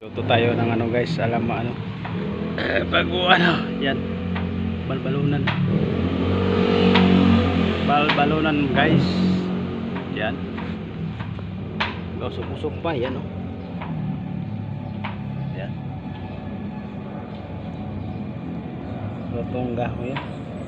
Luto tayo ng ano guys, alam mo ano, bago ano, yan, balbalunan guys, yan, usok-usok pa, yan o, yan, lutong gaho yan.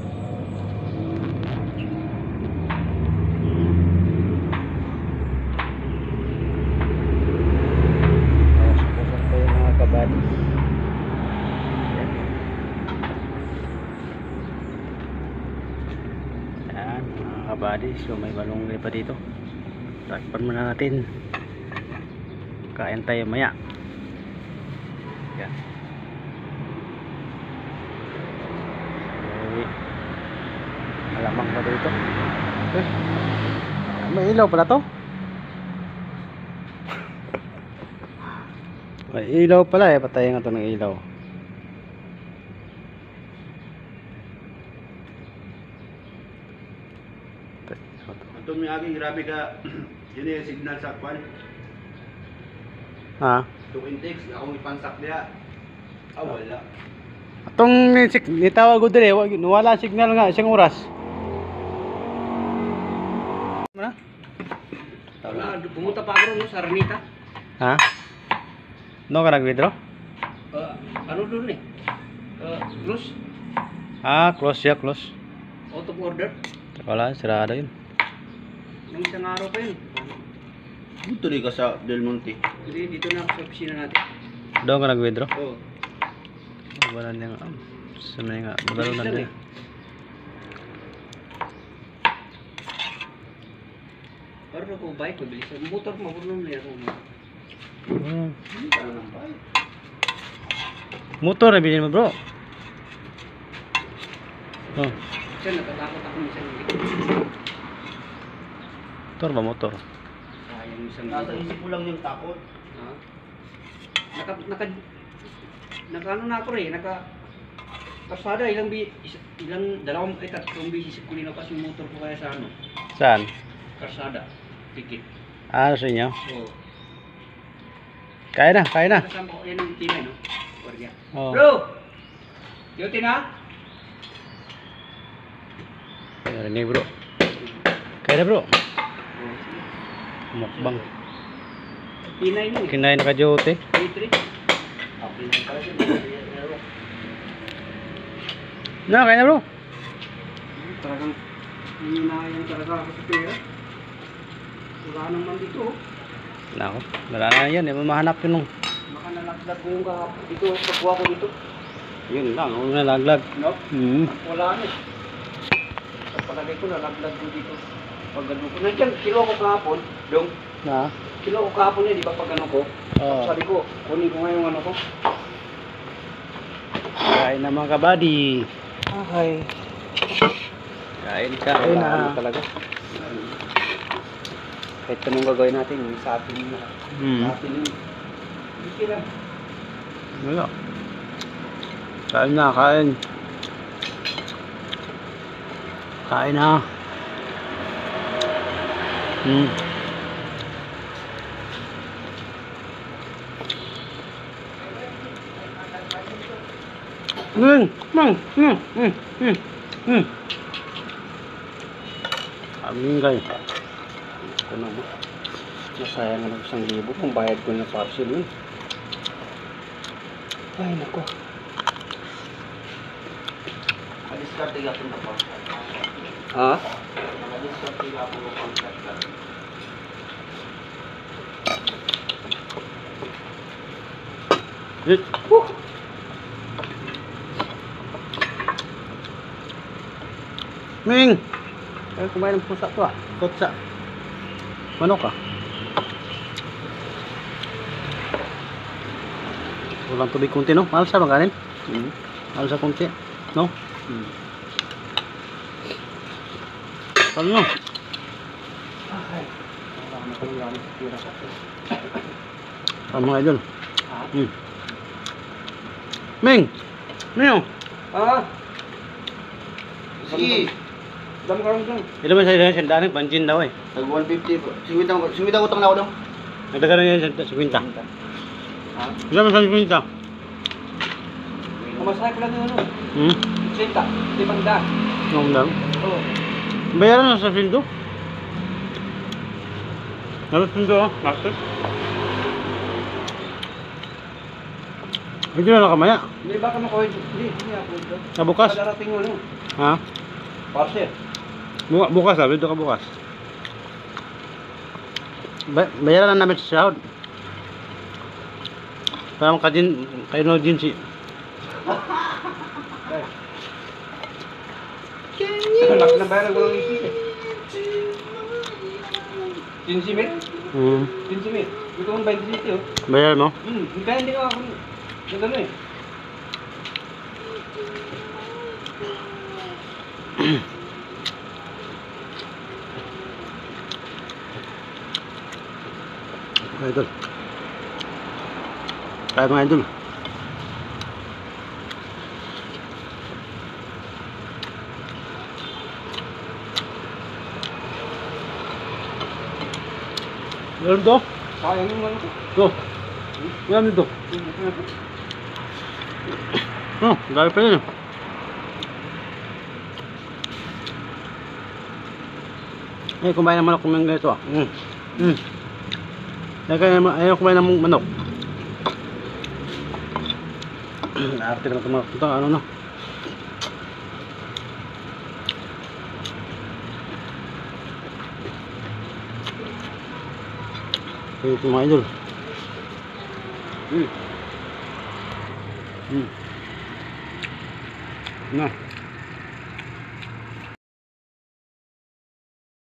Yan mga kabady, so may malunggay pa dito. Takpan muna natin, kain tayo maya. Yan, malamang pa dito. May ilaw pala to. May ilaw pala eh, patayin nga ito ng ilaw. Ito may aking grabe ka, yun yung signal sa kwan. Ha? Itong index, akong ipansak niya. Wala. Itong nitawag ko din eh, wala signal nga, isang oras. Ano? Pumunta pa ako no, sa Aranita. Ha? No ka nag-withdraw? Ano doon eh? Close? Ah, close ya, close. Out of order? Wala, sirado yun. Nung isang araw pa yun. Dito rin ka sa Del Monte. Hindi, dito na ako sa opisina natin. Doon ka nag-withdraw? Oo. Wala niya nga. Sanay nga, magalunan din. Parang ako bike, mabilis. Motor mo, mabulong na yan. Hindi ka lang ng bike. Motor na bilhin mo bro. Oh. Siya, natatakot ako minsan. Motor ba motor? Sayang isang nasa isip ko lang yung takot. Ha? Naka ano na ako rin, kasada ilang dalawang tatlong bisis ko nilapas yung motor ko kaya sa ano? Saan? Kasada, tikit. Ah, sa inyo? Oo. Kaya na, kaya na. Kasama ko yan yung tina, no? Guardia. Oh. Bro! Yung tina? Ini bro. Kaya na bro. Mukbang. Pinay nun eh. Kinain na ka-jote. 3-3. Pinay pala siya. Na, kaya na bro. Talagang hinahayang talaga ako sa pera. Wala naman dito. Nako, wala na yan. Mahanap yun nung. Baka nalaglag ko yung kahapon dito. Pagkuha ko dito. Yun lang, huwag na laglag. No? Wala na eh. Sa palagay ko nalaglag ko dito. Pag ano ko. Nandiyan, kilo ako kahapon. Dong. Na? Kilo ako kahapon eh, di ba pag ano ko? Oo. Sabi ko, kunin ko nga yung ano ko. Kain na mga kabady. Okay. Kain ka. Kain Wala na. ano talaga. Kahit anong gagawin natin, sa atin na. Sa atin yun. Hindi lang. Wala. Kain na, kain. Kain na. Amin guys. Ito na mo. Nasayang na ng 1,000 kung bayad ko na parcel yun. Ay nako. Madiskarte ka itong tapang. Ha? Madiskarte ka po ng pangkat. Ming! Kaya kumain ng pusa to ah. Kutsa. Manok ah. Walang tubig kunti no? Mahal sa bang kanin? Mahal sa kunti. No? Paano no? Paano mga idol? Ming! Ming! Ah! Sige! Dami ka lang dyan. Ilan man sa sandaan, panjin daw eh. Tag 150 po. Sumita utang na ako daw. Nagdagan na yan sa 50. Ha? Isama sa 50. Kumasahe ko lang yung ano. Hmm? 80. 500. Nung lang. Oo. Bayaran na sa sildo. Ano sildo ah? Master? Hindi na nakamaya. Hindi baka makuha. Hindi ako ito. Bukas? Darating mo ano. Ha? Parcel. Bukas ah. Dito ka bukas. Bayaran na namin sa sahod. Parang kayo na din si... Laki ng bayaran ko ng isip eh. Tinsimit? Tinsimit. Ito ang 27 oh. Bayaran mo? Kaya hindi ka ako nagano eh. Mga idol. Kaya mga idol. Meron to? Sayang yung ano ko. To. Meron dito. Oh, dahil pa yun. Eh, kumain ng manok kung mga ganito ah. Ayaw kumain ng manok. Arte naman itong manok. Ito, ano na. Ito mga idol. Na.